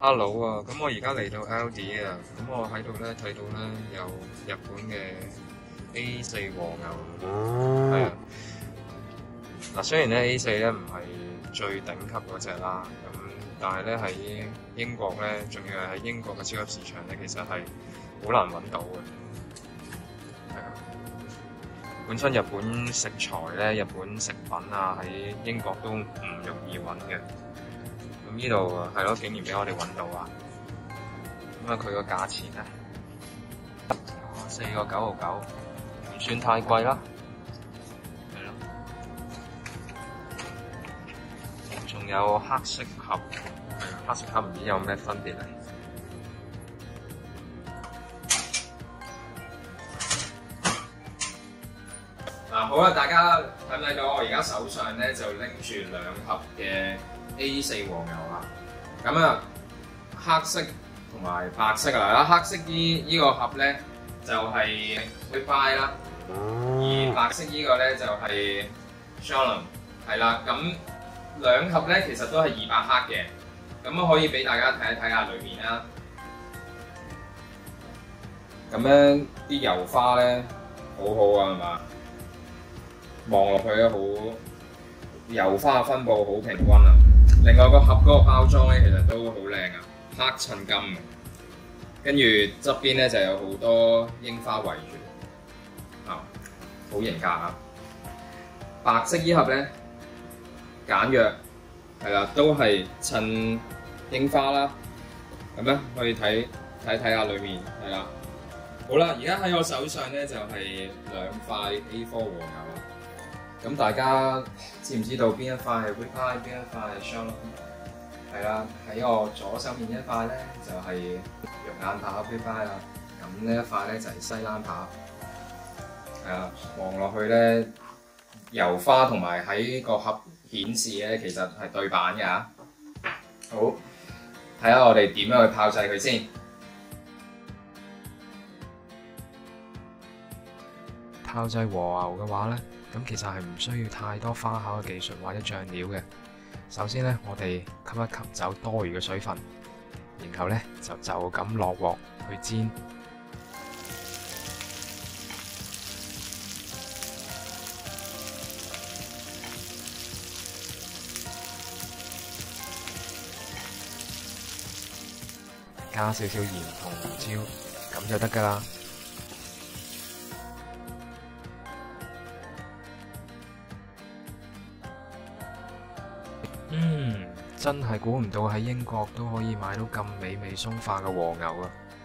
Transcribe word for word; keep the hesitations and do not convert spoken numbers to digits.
Hello 啊，咁我而家嚟到 Aldi 啊，咁我喺度咧睇到咧有日本嘅 A 四和牛，係啊。嗱，雖然咧 A 四咧唔係最頂級嗰隻啦，咁但係咧喺英國咧，仲要係喺英國嘅超級市場咧，其實係好難揾到嘅。係啊，本身日本食材咧、日本食品啊，喺英國都唔容易揾嘅。咁呢度係咯，竟然俾我哋揾到啊！咁啊，佢個價錢咧，四個九毫九，唔算太貴啦。係咯，仲有黑色盒，黑色盒唔知有咩分別咧？嗱，好啦，大家睇唔睇到我而家手上咧就拎住兩盒嘅 A 四和牛啦。咁啊，黑色同埋白色啊，黑色依依個盒咧就係 Ribeye 啦，而白色依個咧就係 Sirloin 係啦。咁兩盒咧其實都係二百克嘅，咁可以俾大家睇一睇下裏面啦。咁咧啲油花咧好好啊，係嘛？望落去咧好油花分佈好平均啊！另外個盒嗰個包裝咧其實都好靚啊，黑襯金，跟住側邊咧就有好多櫻花圍住，啊，好型格啊！白色依盒咧簡約，係啦，都係襯櫻花啦。咁咧可以睇睇睇下裏面，係啦。好啦，而家喺我手上咧就係兩塊 A 四 和牛啦。咁大家知唔知道邊一塊係 Ribeye，邊一塊係 Sirloin？係啦，喺我左手面一塊咧就係肉眼扒 Ribeye啦，咁呢一塊咧就係西冷扒。係啦，望落去咧油花同埋喺個盒顯示咧其實係對版嘅嚇。好，睇下我哋點樣去炮製佢先。炮製和牛嘅話咧，咁其實係唔需要太多花巧嘅技術或者醬料嘅。首先咧，我哋吸一吸走多餘嘅水分，然後咧就就咁落鑊去煎。加少少鹽同胡椒，咁就得㗎啦。嗯，真係估唔到喺英國都可以買到咁美味鬆化嘅和牛啊！